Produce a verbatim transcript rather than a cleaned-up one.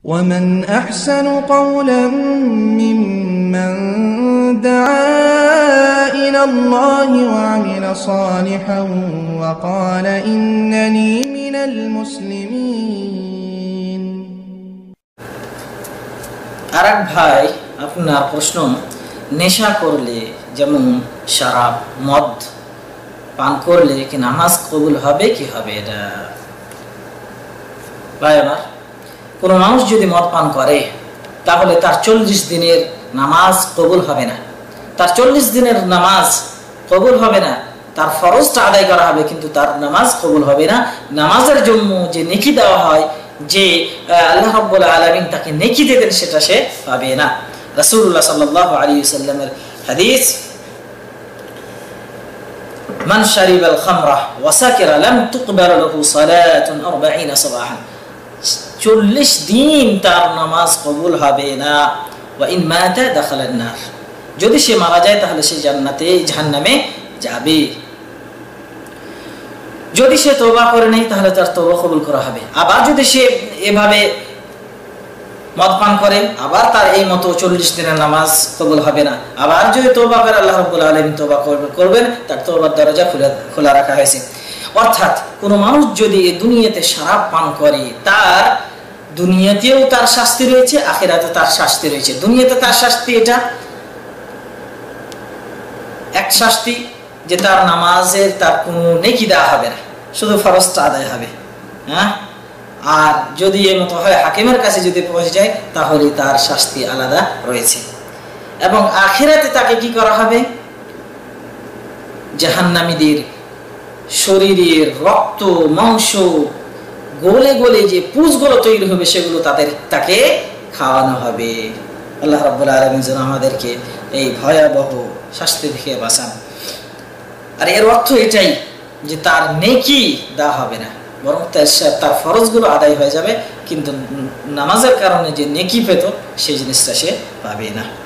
ومن أحسن قولا ممن دعا إلى الله وعمل صالحا وقال إنني من المسلمين। আরেক ভাই আপনার প্রশ্ন, নেশা করলে যেমন শরাব মদ পান করলে কি নামাজ কবুল হবে কি হবে? এটা ভাই আমার, কোন মানুষ যদি মদ পান করে তাহলে তার চল্লিশ দিনের নামাজ কবুল হবে না। তার চল্লিশ দিনের নামাজ কবুল হবে না। তার ফরজটা আদায় করা হবে কিন্তু তার নামাজ কবুল হবে না। নামাজের জন্য যে নেকি দেওয়া হয়, যে আল্লাহ রাব্বুল আলামিন তাকে নেকি দেবেন, সেটা সে পাবে না। রাসূলুল্লাহ সাল্লাল্লাহু আলাইহি ওয়াসাল্লামের হাদিস, মান শারিবাল খামরা ওয়া সাকিরা লাম তুকবাল লাহু সালাতুন আরবাঈনা সাবাহান, চল্লিশ দিন তার নামাজ কবুল হবে না। ওয়া ইন মাতা দাখালান নার, যদি সে মারা যায় তাহলে সে জান্নাতে জাহান্নামে যাবে। যদি সে তওবা করে নেই তাহলে তার তওবা কবুল করা হবে। আবার যদি সে এভাবে মদ পান করে, আবার তার এই মতো চল্লিশ দিনের নামাজ কবুল হবে না। আবার যদি তওবা করে, আল্লাহ রাব্বুল আলামিন তওবা করবেন, তার তওবার দরজা খোলা খোলা রাখা হয়েছে। অর্থাৎ কোন মানুষ যদি এই দুনিয়াতে শরাব পান করে, তার দুনিয়াতেও তার শাস্তি রয়েছে, আখিরাতে তার শাস্তি রয়েছে। দুনিয়াতে তার শাস্তি এটা এক শাস্তি যে তার নামাজের তার কোনো নেকি দেওয়া হবে না, শুধু ফরজটা আদায় হবে। হ্যাঁ, আর যদি এর মতো হয় হাকিমের কাছে যদি পৌঁছে যায় তাহলে তার শাস্তি আলাদা রয়েছে। এবং আখিরাতে তাকে কি করা হবে? জাহান্নামীদের শরীরের রক্ত মাংস গলে গলে যে পুঁজগুলো তৈরি হবে, সেগুলো তাদের তাকে খাওয়ানো হবে। আল্লাহ রাব্বুল আলামিন যেন আমাদেরকে এই ভয়াবহ শাস্তি থেকে বাঁচান। আর এর অর্থ এটাই যে তার নেকি দেওয়া হবে না, বরং তার ফরজগুলো আদায় হয়ে যাবে, কিন্তু নামাজের কারণে যে নেকি পেত সেই জিনিসটা সে পাবে না।